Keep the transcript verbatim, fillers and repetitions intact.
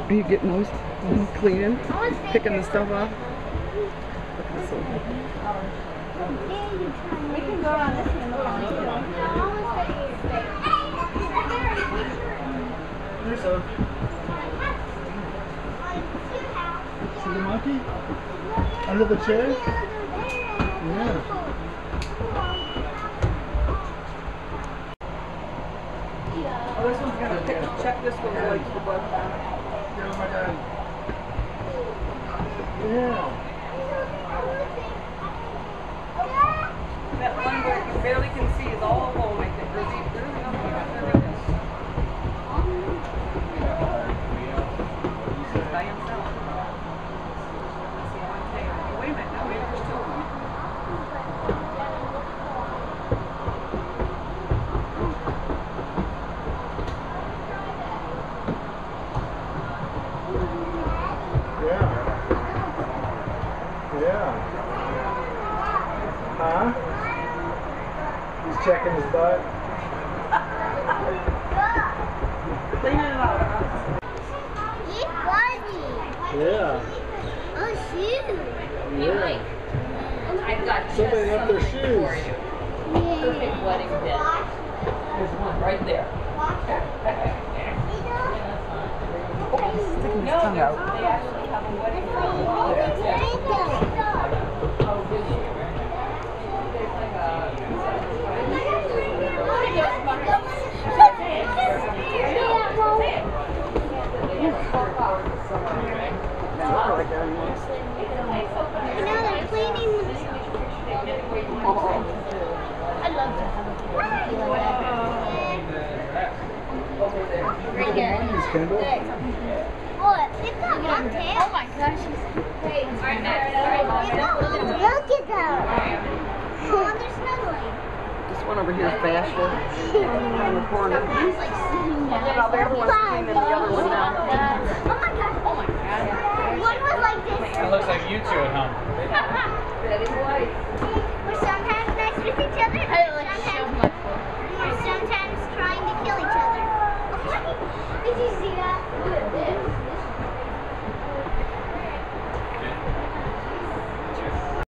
Are you getting those cleaning? Picking the stuff off? Look at this one. We can go on this one. There's a... See the monkey? Under the chair? Yeah. Oh, this one's gonna pick, check this one like the bug. Oh my God. Yeah. That one where you barely can see is all alone, I think. There's even, there's nothing out there like this. He's by himself. Let's see one tail. Oh, wait a minute, no, maybe there's two of them. Yeah. Huh? He's checking his butt. Cleaning it out, huh? He's funny. Yeah. Oh, shoes. Yeah. I've got Somebody just left their something shoes. for you. Perfect wedding gift. There's one right there. Oh, he's sticking his No, tongue there's- out. they actually have a wedding gift. Oh, Oh, did you? There's like a... You know, they're cleaning with I love to have a monkey like that. Right here. What? They've got long tail. Oh my gosh. Hey, alright, look at them. Oh, they're snuggling. This one over here is bashful. In the corner. He's like sitting down. Now the other one's cleaning the other one now. Oh my gosh. Oh my god. One was like this. It looks like you two at home. We're sometimes nice with each other. Sometimes